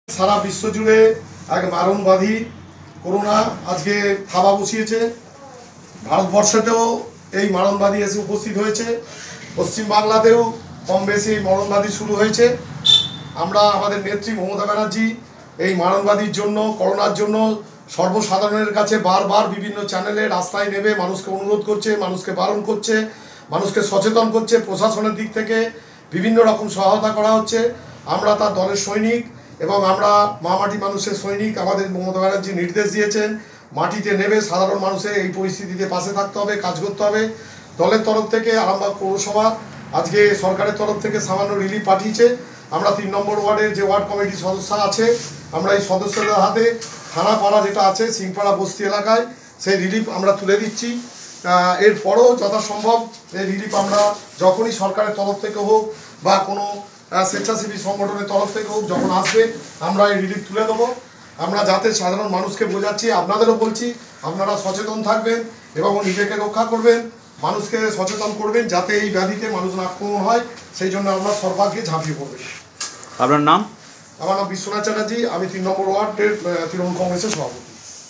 সারা বিশ্ব জুড়ে এক মারণবাদী করোনা আজকে থাবা বসিয়েছে। ভারতবর্ষেতেও এই মারণবাদী এসে উপস্থিত হয়েছে। পশ্চিম বাংলাতেও কম বেশি মরণবাদী শুরু হয়েছে। আমরা আমাদের নেত্রী মমতা ব্যানার্জি এই মারণবাদীর জন্য, করোনার জন্য সর্বসাধারণের কাছে বারবার বিভিন্ন চ্যানেলে রাস্তায় নেমে মানুষকে অনুরোধ করছে, মানুষকে বারণ করছে, মানুষকে সচেতন করছে। প্রশাসনের দিক থেকে বিভিন্ন রকম সহায়তা করা হচ্ছে। আমরা তার দলের সৈনিক এবং আমরা মাটি মানুষের সৈনিক। আমাদের মমতা ব্যানার্জি নির্দেশ দিয়েছেন মাটিতে নেমে সাধারণ মানুষের এই পরিস্থিতিতে পাশে থাকতে হবে, কাজ করতে হবে। দলের তরফ থেকে আরামবাগ পৌরসভা আজকে সরকারের তরফ থেকে সামান্য রিলিফ পাঠিয়েছে। আমরা 3 নম্বর ওয়ার্ডের যে ওয়ার্ড কমিটির সদস্য আছে, আমরা এই সদস্যদের হাতে থানাপাড়া যেটা আছে সিংপাড়া বস্তি এলাকায় সেই রিলিফ আমরা তুলে দিচ্ছি। এরপরও যথাসম্ভব এই রিলিফ আমরা যখনই সরকারের তরফ থেকে হোক বা কোনো স্বেচ্ছাসেবী সংগঠনের তরফ থেকে হোক যখন আসবে আমরা এই রিলিফ তুলে দেবো। আমরা যাতে সাধারণ মানুষকে বোঝাচ্ছি, আপনাদেরও বলছি আপনারা সচেতন থাকবেন এবং নিজেকে রক্ষা করবেন, মানুষকে সচেতন করবেন যাতে এই ব্যাধিতে মানুষ আক্রমণ হয়, সেই জন্য আমরা সর্বাগ্রে ঝাঁপিয়ে পড়বেন। আপনার নাম? আমার নাম বিশ্বনাথ চ্যাটার্জি, আমি 3 নম্বর ওয়ার্ডের তৃণমূল কংগ্রেসের সভাপতি।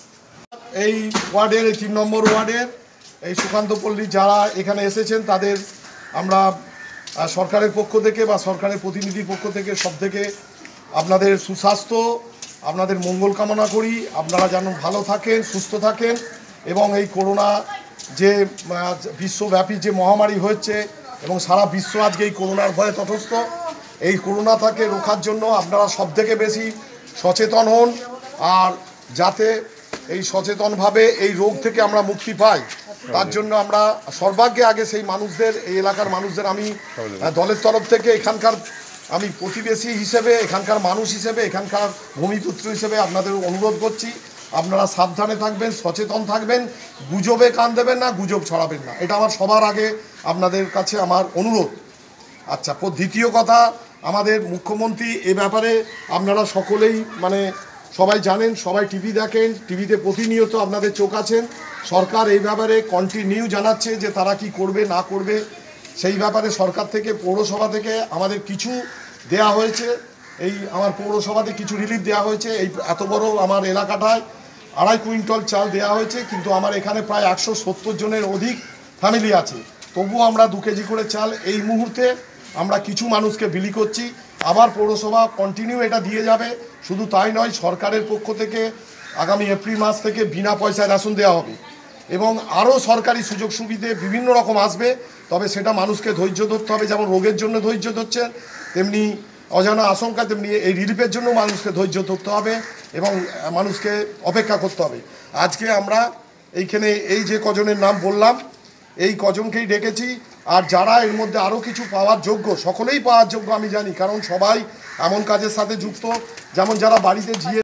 এই ওয়ার্ডের এই 3 নম্বর ওয়ার্ডের এই সুকান্ত পল্লী যারা এখানে এসেছেন তাদের আমরা সরকারের পক্ষ থেকে বা সরকারের প্রতিনিধির পক্ষ থেকে সব থেকে আপনাদের সুস্বাস্থ্য, আপনাদের মঙ্গল কামনা করি। আপনারা যেন ভালো থাকেন, সুস্থ থাকেন এবং এই করোনা যে বিশ্বব্যাপী যে মহামারী হচ্ছে এবং সারা বিশ্ব আজকে এই করোনার ভয়ে তটস্থ, এই করোনা থেকে রোখার জন্য আপনারা সব থেকে বেশি সচেতন হন। আর যাতে এই সচেতনভাবে এই রোগ থেকে আমরা মুক্তি পাই তার জন্য আমরা সর্বাগ্রে আগে সেই মানুষদের, এই এলাকার মানুষদের আমি দলের তরফ থেকে এখানকার আমি প্রতিবেশী হিসেবে, এখানকার মানুষ হিসেবে, এখানকার ভূমিপুত্র হিসেবে আপনাদের অনুরোধ করছি আপনারা সাবধানে থাকবেন, সচেতন থাকবেন, গুজবে কান দেবেন না, গুজব ছড়াবেন না। এটা আমার সবার আগে আপনাদের কাছে আমার অনুরোধ। আচ্ছা, দ্বিতীয় কথা, আমাদের মুখ্যমন্ত্রী এ ব্যাপারে আপনারা সকলেই সবাই জানেন, সবাই টিভি দেখেন, টিভিতে প্রতিনিয়ত আপনাদের চোখ আছেন। সরকার এই ব্যাপারে কন্টিনিউ জানাচ্ছে যে তারা কি করবে না করবে। সেই ব্যাপারে সরকার থেকে, পৌরসভা থেকে আমাদের কিছু দেয়া হয়েছে। এই আমার পৌরসভাতে কিছু রিলিফ দেওয়া হয়েছে। এই এত বড় আমার এলাকাটায় 2.5 কুইন্টাল চাল দেওয়া হয়েছে, কিন্তু আমার এখানে প্রায় 170 জনের অধিক ফ্যামিলি আছে। তবুও আমরা 2 কেজি করে চাল এই মুহূর্তে আমরা কিছু মানুষকে বিলি করছি। আবার পৌরসভা কন্টিনিউ এটা দিয়ে যাবে। শুধু তাই নয়, সরকারের পক্ষ থেকে আগামী এপ্রিল মাস থেকে বিনা পয়সায় রেশন দেওয়া হবে এবং আরও সরকারি সুযোগ সুবিধে বিভিন্ন রকম আসবে। তবে সেটা মানুষকে ধৈর্য ধরতে হবে। যেমন রোগের জন্য ধৈর্য ধরছেন, তেমনি অজানা আশঙ্কা, তেমনি এই রিলিফের জন্য মানুষকে ধৈর্য ধরতে হবে এবং মানুষকে অপেক্ষা করতে হবে। আজকে আমরা এইখানে এই যে কজনের নাম বললাম এই কজনকেই ডেকেছি। আর যারা এর মধ্যে আরও কিছু পাওয়ার যোগ্য, সকলেই পাওয়ার যোগ্য আমি জানি, কারণ সবাই এমন কাজের সাথে যুক্ত। যেমন যারা বাড়িতে